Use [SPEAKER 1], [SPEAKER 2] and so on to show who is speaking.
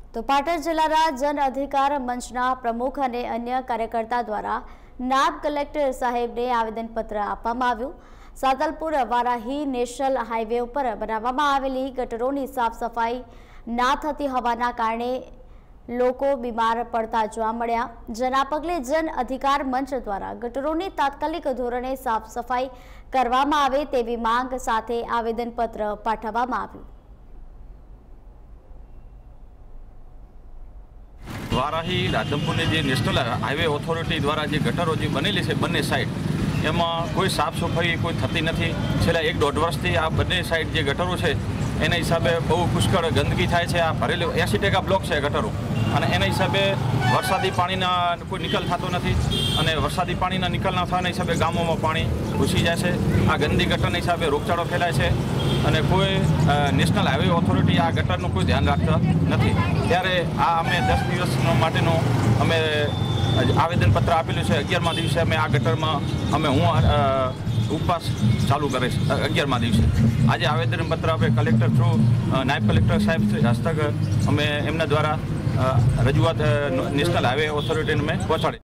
[SPEAKER 1] તો પાટણ જિલ્લાના જન અધિકાર મંચના પ્રમુખ અને અન્ય કાર્યકર્તા દ્વારા નાયબ કલેક્ટર સાહેબને આવેદનપત્ર આપવામાં આવ્યું। સાતલપુર વારાહી નેશનલ હાઈવે ઉપર બનાવવામાં આવેલી ગટરોની સાફ સફાઈ ના થતી હોવાના કારણે લોકો બીમાર પડતા જોવા મળ્યા, જેના પગલે જન અધિકાર મંચ દ્વારા ગટરોની તાત્કાલિક ધોરણે સાફ સફાઈ કરવામાં આવે તેવી માંગ સાથે આવેદનપત્ર પાઠવવામાં આવ્યું।
[SPEAKER 2] વારાહી રાધનપુરની જે નેશનલ હાઈવે ઓથોરિટી દ્વારા જે ગટરો જે બનેલી છે બંને સાઈડ, એમાં કોઈ સાફ સફાઈ કોઈ થતી નથી। છેલ્લા 1-1.5 વર્ષથી આ બંને સાઈડ જે ગટરો છે એના હિસાબે બહુ પુષ્કળ ગંદકી થાય છે। આ ભરેલું 80% બ્લોક છે ગટરો, અને એના હિસાબે વરસાદી પાણીના કોઈ નિકાલ થતો નથી, અને વરસાદી પાણીના નિકાલ ના થવાના હિસાબે ગામોમાં પાણી ઘૂસી જાય છે। આ ગંદી ગટરના હિસાબે રોગચાળો ફેલાય છે, અને કોઈ નેશનલ હાઈવે ઓથોરિટી આ ગટરનું કોઈ ધ્યાન રાખતા નથી। ત્યારે આ અમે 10 દિવસ માટેનું અમે આવેદનપત્ર આપેલું છે। 11મા દિવસે અમે આ ગટરમાં હું ઉપવાસ ચાલુ કરે છે 11મા દિવસે। આજે આવેદનપત્ર આપણે કલેક્ટર થ્રુ નાયબ કલેક્ટર સાહેબ હસ્તક અમે એમના દ્વારા રજૂઆત નેશનલ હાઈવે ઓથોરિટીને અમે પહોંચાડી।